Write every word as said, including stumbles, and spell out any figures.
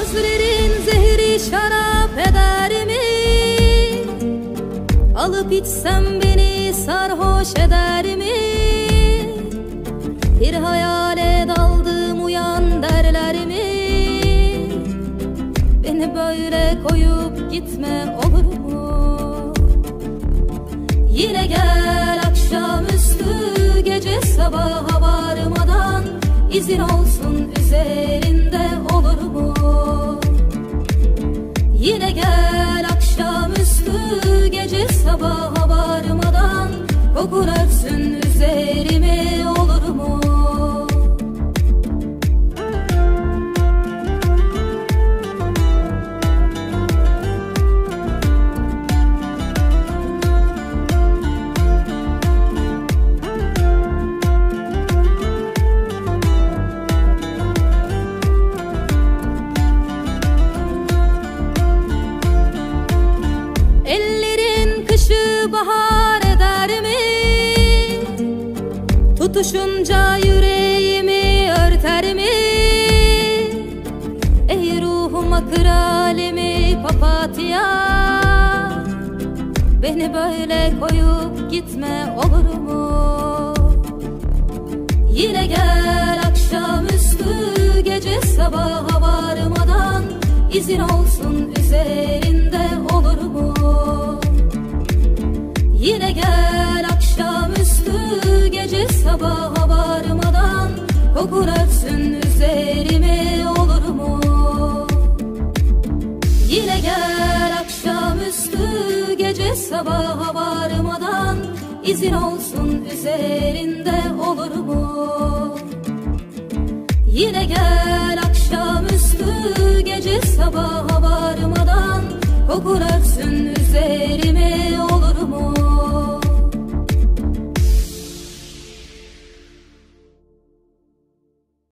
Sözlerin zehri şarap eder mi? Alıp içsem beni sarhoş eder mi? Bir hayale daldım uyan derler mi? Beni böyle koyup gitme olur mu? Yine gel akşamüstü, gece sabaha varmadan, izin olsun üzerinde olur mu? Yine gel akşamüstü, gece sabaha varmadan, kokun örtsün üzerimi olur mu? Bahar eder mi? Tutuşunca yüreğimi örter mi? Ey ruhuma kralimi papatya, beni böyle koyup gitme olur mu? Yine gel akşamüstü, gece sabaha varmadan, izin olsun üzerinde olur mu? Yine gel akşamüstü, gece sabaha varmadan, kokun örtsün üzerimi olur mu? Yine gel akşamüstü, gece sabaha varmadan, izin olsun üzerinde olur mu? Yine gel akşamüstü, gece sabaha varmadan, kokun örtsün üzerimi olur mu?